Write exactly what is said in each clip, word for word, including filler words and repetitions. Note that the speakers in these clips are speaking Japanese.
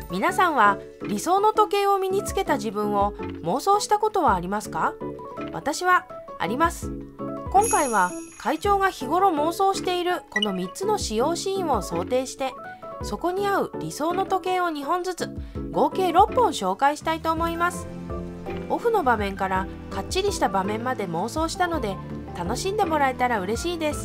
皆さんは理想の時計を身につけた自分を妄想したことはありますか？私はあります。今回は会長が日頃妄想しているこのみっつの使用シーンを想定して、そこに合う理想の時計をにほんずつ合計ろっぽん紹介したいと思います。オフの場面からかっちりした場面まで妄想したので、楽しんでもらえたら嬉しいです。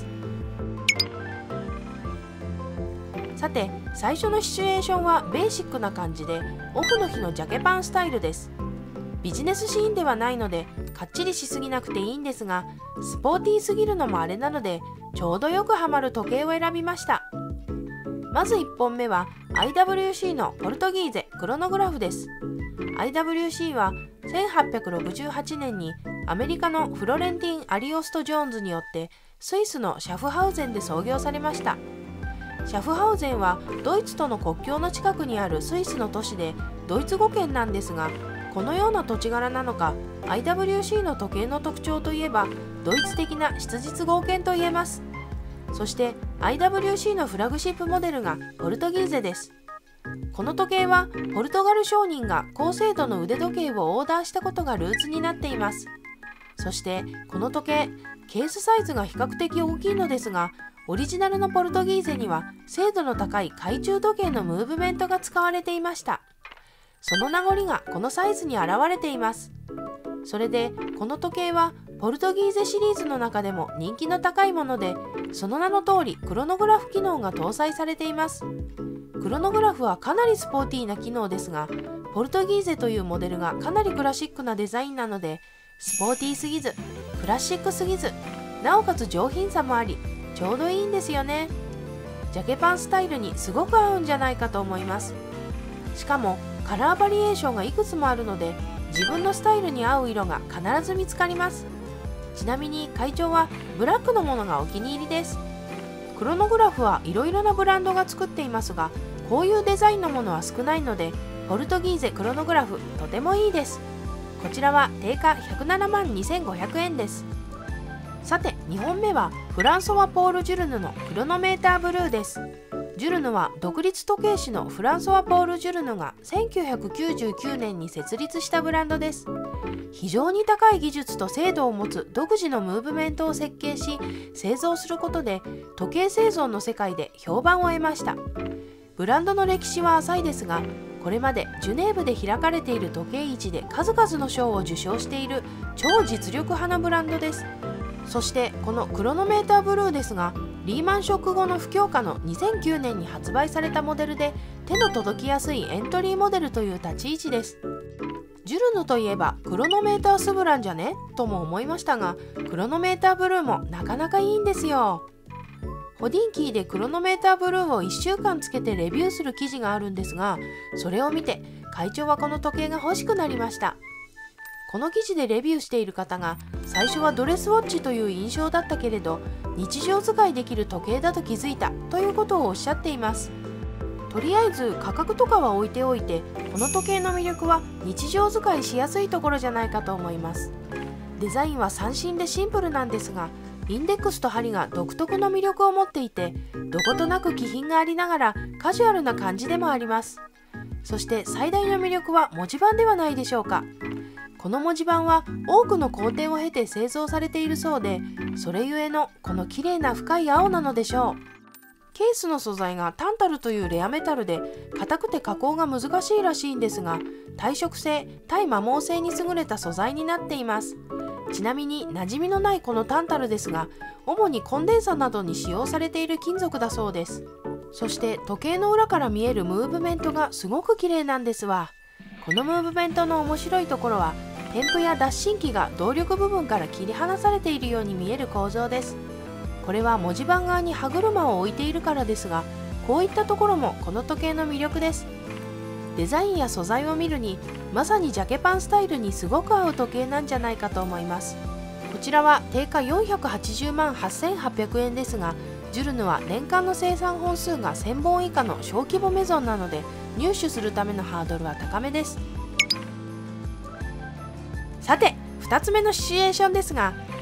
さて、最初のシチュエーションはベーシックな感じで、オフの日のジャケパンスタイルです。ビジネスシーンではないのでかっちりしすぎなくていいんですが、スポーティーすぎるのもあれなので、ちょうどよくはまる時計を選びました。まずいっぽんめは アイダブリューシー のポルトギーゼクロノグラフです。 アイダブリューシー はせんはっぴゃくろくじゅうはちねんにアメリカのフロレンティン・アリオスト・ジョーンズによってスイスのシャフハウゼンで創業されました。シャフハウゼンはドイツとの国境の近くにあるスイスの都市で、ドイツ語圏なんですが、このような土地柄なのか アイダブリューシー の時計の特徴といえばドイツ的な質実剛健といえます。そして アイダブリューシー のフラグシップモデルがポルトギーゼです。この時計はポルトガル商人が高精度の腕時計をオーダーしたことがルーツになっています。そしてこの時計、ケースサイズが比較的大きいのですが、オリジナルのポルトギーゼには精度の高い懐中時計のムーブメントが使われていました。その名残がこのサイズに現れています。それでこの時計はポルトギーゼシリーズの中でも人気の高いもので、その名の通りクロノグラフ機能が搭載されています。クロノグラフはかなりスポーティーな機能ですが、ポルトギーゼというモデルがかなりクラシックなデザインなので、スポーティーすぎずクラシックすぎず、なおかつ上品さもあり、ちょうどいいんですよね。ジャケパンスタイルにすごく合うんじゃないかと思います。しかもカラーバリエーションがいくつもあるので、自分のスタイルに合う色が必ず見つかります。ちなみに会長はブラックのものがお気に入りです。クロノグラフはいろいろなブランドが作っていますが、こういうデザインのものは少ないので、ポルトギーゼクロノグラフとてもいいです。こちらは定価ひゃくななまんにせんごひゃくえんです。さてにほんめはフランソワ・ポール・ジュルヌのクロノメーターブルーです。ジュルヌは独立時計師のフランソワ・ポール・ジュルヌがせんきゅうひゃくきゅうじゅうきゅうねんに設立したブランドです。非常に高い技術と精度を持つ独自のムーブメントを設計し製造することで、時計製造の世界で評判を得ました。ブランドの歴史は浅いですが、これまでジュネーブで開かれている時計市で数々の賞を受賞している超実力派のブランドです。そしてこのクロノメーターブルーですが、リーマンショック後の不況下のにせんきゅうねんに発売されたモデルで、手の届きやすいエントリーモデルという立ち位置です。ジュルヌといえばクロノメータースブランじゃねとも思いましたが、クロノメーターブルーもなかなかいいんですよ。ホディンキーでクロノメーターブルーをいっしゅうかんつけてレビューする記事があるんですが、それを見て会長はこの時計が欲しくなりました。この記事でレビューしている方が、最初はドレスウォッチという印象だったけれど日常使いできる時計だと気づいたということをおっしゃっています。とりあえず価格とかは置いておいて、この時計の魅力は日常使いしやすいところじゃないかと思います。デザインは斬新でシンプルなんですが、インデックスと針が独特の魅力を持っていて、どことなく気品がありながらカジュアルな感じでもあります。そして最大の魅力は文字盤ではないでしょうか。この文字盤は多くの工程を経て製造されているそうで、それゆえのこの綺麗な深い青なのでしょう。ケースの素材がタンタルというレアメタルで、硬くて加工が難しいらしいんですが、耐食性、耐摩耗性に優れた素材になっています。ちなみに馴染みのないこのタンタルですが、主にコンデンサなどに使用されている金属だそうです。そして時計の裏から見えるムーブメントがすごく綺麗なんですわ。このムーブメントの面白いところは、添付や脱芯機が動力部分から切り離されているように見える構造です。これは文字盤側に歯車を置いているからですが、こういったところもこの時計の魅力です。デザインや素材を見るに、まさにジャケパンスタイルにすごく合う時計なんじゃないかと思います。こちらは定価よんひゃくはちじゅうまんはっせんはっぴゃくえんですが、ジュルヌは年間の生産本数がせんぼん以下の小規模メゾンなので、入手するためのハードルは高めです。さてふたつめのシチュエーションですが、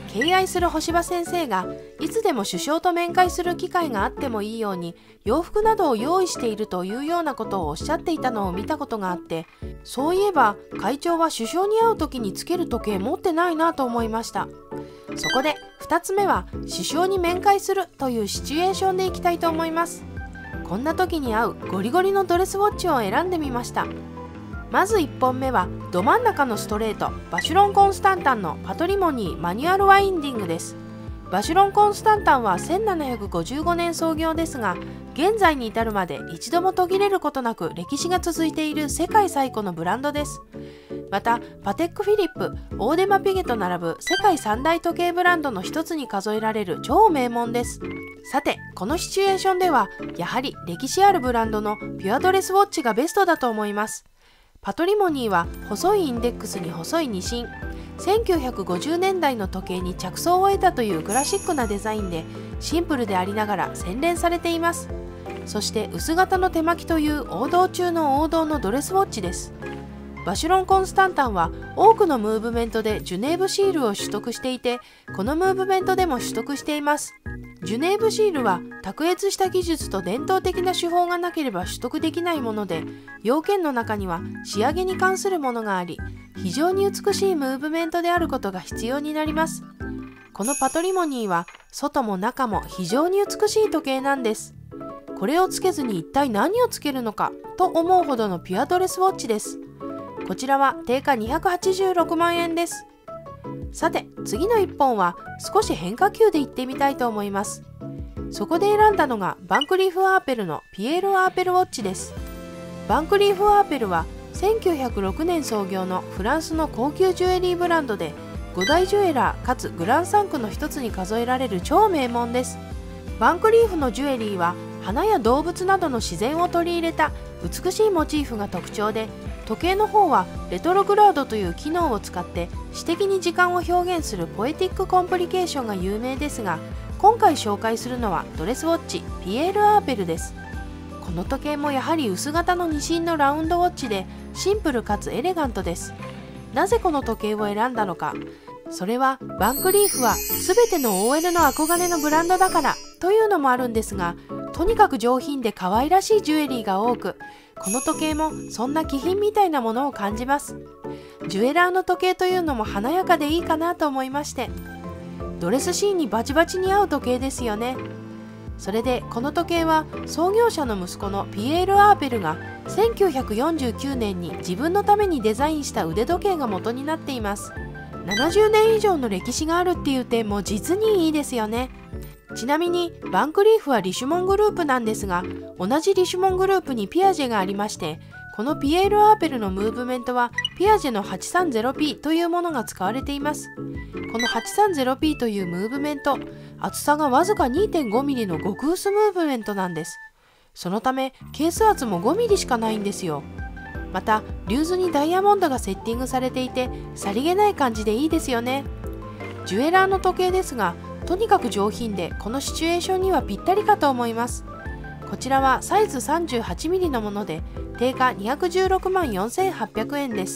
敬愛する干場先生がいつでも首相と面会する機会があってもいいように洋服などを用意しているというようなことをおっしゃっていたのを見たことがあって、そういえば会長は首相に会う時につける時計持ってないなと思いました。そこでふたつめは首相に面会するというシチュエーションでいきたいと思います。こんな時に合うゴリゴリのドレスウォッチを選んでみました。まずいっぽんめはど真ん中のストレートバシュロン・コンスタンタンのパトリモニーマニュアルワインディングです。バシュロン・コンスタンタンはせんななひゃくごじゅうごねん創業ですが、現在に至るまで一度も途切れることなく歴史が続いている世界最古のブランドです。またパテック・フィリップ、オーデマ・ピゲと並ぶ世界三大時計ブランドの一つに数えられる超名門です。さてこのシチュエーションではやはり歴史あるブランドのピュアドレスウォッチがベストだと思います。パトリモニーは細いインデックスに細いニシン、せんきゅうひゃくごじゅうねんだいの時計に着想を得たというクラシックなデザインでシンプルでありながら洗練されています。そして薄型の手巻きという王道中の王道のドレスウォッチです。バシュロン・コンスタンタンは多くのムーブメントでジュネーブシールを取得していて、このムーブメントでも取得しています。ジュネーブシールは卓越した技術と伝統的な手法がなければ取得できないもので、要件の中には仕上げに関するものがあり、非常に美しいムーブメントであることが必要になります。このパトリモニーは外も中も非常に美しい時計なんです。これをつけずに一体何をつけるのかと思うほどのピュアドレスウォッチです。こちらは定価にひゃくはちじゅうろくまんえんです。さて次のいっぽんは少し変化球でいってみたいと思います。そこで選んだのがバンクリーフ・アーペルのピエール・アーペルウォッチです。バンクリーフ・アーペルはせんきゅうひゃくろくねん創業のフランスの高級ジュエリーブランドで、ごだいジュエラーかつグランサンクの一つに数えられる超名門です。バンクリーフのジュエリーは花や動物などの自然を取り入れた美しいモチーフが特徴で、時計の方はレトログラードという機能を使って詩的に時間を表現するポエティックコンプリケーションが有名ですが、今回紹介するのはドレスウォッチピエール・アーペルです。この時計もやはり薄型のニシンのラウンドウォッチでシンプルかつエレガントです。なぜこの時計を選んだのか、それはバンクリーフは全ての オーエル の憧れのブランドだからというのもあるんですが、とにかく上品で可愛らしいジュエリーが多く、この時計もそんな気品みたいなものを感じます。ジュエラーの時計というのも華やかでいいかなと思いまして、ドレスシーンにバチバチに合う時計ですよね。それでこの時計は創業者の息子のピエール・アーペルがせんきゅうひゃくよんじゅうきゅうねんに自分のためにデザインした腕時計が元になっています。ななじゅうねん以上の歴史があるっていう点も実にいいですよね。ちなみにバンクリーフはリシュモングループなんですが、同じリシュモングループにピアジェがありまして、このピエール・アーペルのムーブメントはピアジェの はちさんぜろピー というものが使われています。この はちさんぜろピー というムーブメント、厚さがわずか にてんごミリ の極薄ムーブメントなんです。そのためケース圧もごミリしかないんですよ。またリューズにダイヤモンドがセッティングされていて、さりげない感じでいいですよね。ジュエラーの時計ですが、とにかく上品でこのシチュエーションにはぴったりかと思います。こちらはサイズ さんじゅうはちミリ のもので定価にひゃくじゅうろくまんよんせんはっぴゃくえんです。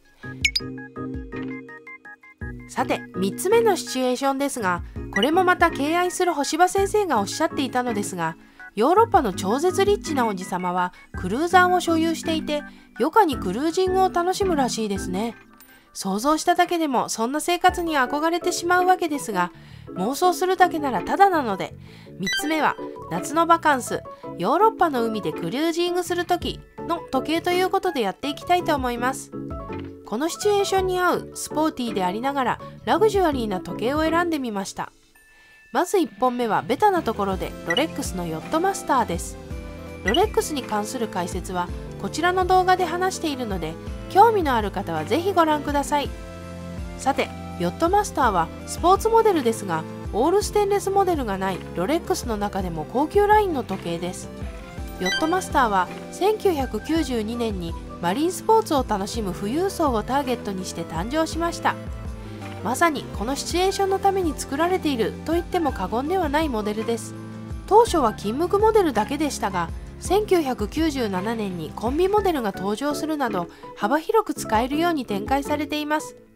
さてみっつめのシチュエーションですが、これもまた敬愛する干場先生がおっしゃっていたのですが、ヨーロッパの超絶リッチなおじさまはクルーザーを所有していて、余暇にクルージングを楽しむらしいですね。想像しただけでもそんな生活に憧れてしまうわけですが、妄想するだけならただなので、みっつめは夏のバカンス、ヨーロッパの海でクルージングするときの時計ということでやっていきたいと思います。このシチュエーションに合うスポーティーでありながらラグジュアリーな時計を選んでみました。まずいっぽんめはベタなところでロレックスのヨットマスターです。ロレックスに関する解説はこちらの動画で話しているので、興味のある方はぜひご覧ください。さてヨットマスターはスポーツモデルですが、オールステンレスモデルがないロレックスの中でも高級ラインの時計です。ヨットマスターはせんきゅうひゃくきゅうじゅうにねんにマリンスポーツを楽しむ富裕層をターゲットにして誕生しました。まさにこのシチュエーションのために作られていると言っても過言ではないモデルです。当初は金無垢モデルだけでしたが、せんきゅうひゃくきゅうじゅうななねんにコンビモデルが登場するなど幅広く使えるように展開されています。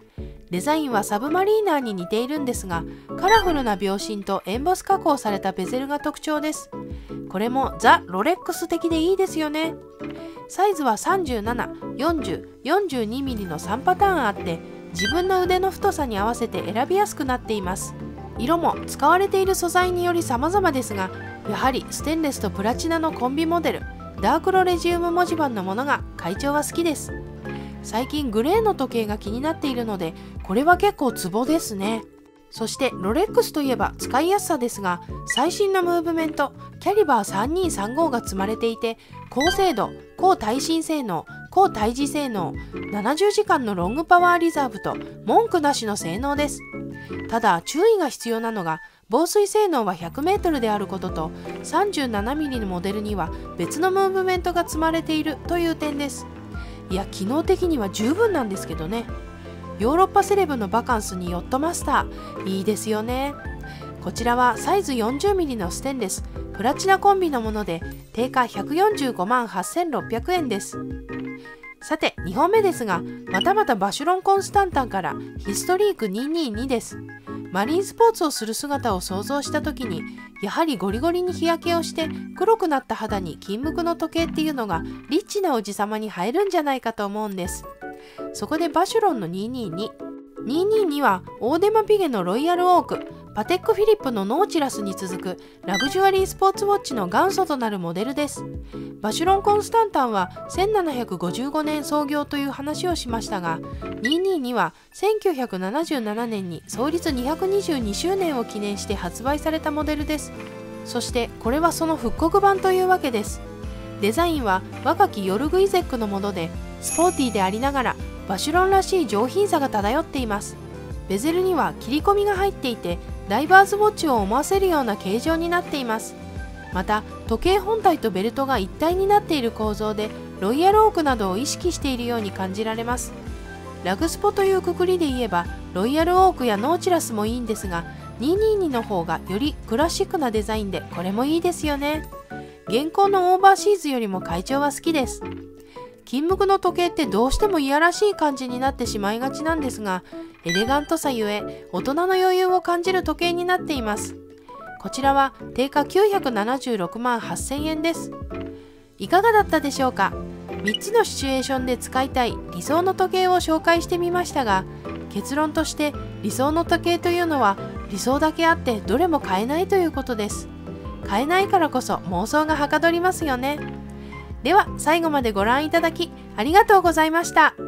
デザインはサブマリーナーに似ているんですが、カラフルな秒針とエンボス加工されたベゼルが特徴です。これもザ・ロレックス的でいいですよね。サイズはさんじゅうなな、よんじゅう、よんじゅうにミリのさんパターンあって、自分の腕の太さに合わせて選びやすくなっています。色も使われている素材により様々ですが、やはりステンレスとプラチナのコンビモデル、ダークロレジウム文字盤のものが会長は好きです。最近グレーの時計が気になっているので、これは結構ツボですね。そしてロレックスといえば使いやすさですが、最新のムーブメントキャリバーさんにーさんごが積まれていて、高精度、高耐震性能、高対峙性能、ななじゅうじかんのロングパワーリザーブと文句なしの性能です。ただ注意が必要なのが、防水性能は ひゃくメートル であることと、さんじゅうななミリのモデルには別のムーブメントが積まれているという点です。いや、機能的には十分なんですけどね。ヨーロッパセレブのバカンスにヨットマスター、いいですよね。こちらはサイズ よんじゅうミリのステンレスプラチナコンビのもので、定価ひゃくよんじゅうごまんはっせんろっぴゃくえんです。さてにほんめですが、またまたバシュロンコンスタンタンからヒストリークにひゃくにじゅうにです。マリンスポーツをする姿を想像した時に、やはりゴリゴリに日焼けをして黒くなった肌に金無垢の時計っていうのがリッチなおじさまに映えるんじゃないかと思うんです。そこでバシュロンのにひゃくにじゅうに。にひゃくにじゅうにはオーデマピゲのロイヤルオーク、パテックフィリップのノーチラスに続くラグジュアリースポーツウォッチの元祖となるモデルです。バシュロンコンスタンタンはせんななひゃくごじゅうごねん創業という話をしましたが、にひゃくにじゅうにはせんきゅうひゃくななじゅうななねんに創立にひゃくにじゅうにしゅうねんを記念して発売されたモデルです。そしてこれはその復刻版というわけです。デザインは若きヨルグ・イゼックのもので、スポーティーでありながらバシュロンらしい上品さが漂っています。ベゼルには切り込みが入っていて、ダイバーズウォッチを思わせるような形状になっています。また時計本体とベルトが一体になっている構造で、ロイヤルオークなどを意識しているように感じられます。ラグスポというくくりで言えばロイヤルオークやノーチラスもいいんですが、にひゃくにじゅうにの方がよりクラシックなデザインで、これもいいですよね。現行のオーバーシーズよりも会長は好きです。金無垢の時計ってどうしてもいやらしい感じになってしまいがちなんですが、エレガントさゆえ大人の余裕を感じる時計になっています。こちらは定価きゅうひゃくななじゅうろくまんはっせんえんです。いかがだったでしょうか。みっつのシチュエーションで使いたい理想の時計を紹介してみましたが、結論として理想の時計というのは理想だけあってどれも買えないということです。買えないからこそ妄想がはかどりますよね。では最後までご覧いただきありがとうございました。